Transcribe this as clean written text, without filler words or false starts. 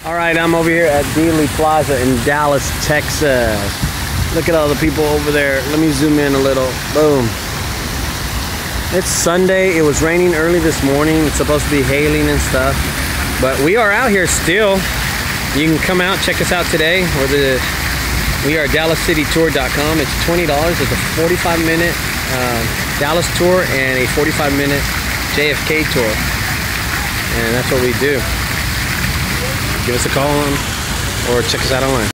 All right, I'm over here at Dealey Plaza in Dallas, Texas. Look at all the people over there. Let me zoom in a little. Boom. It's Sunday. It was raining early this morning. It's supposed to be hailing and stuff, but we are out here still. You can come out, check us out today. We are DallasCityTour.com. It's $20. It's a 45-minute Dallas tour and a 45-minute JFK tour, and that's what we do. Give us a call or check us out online.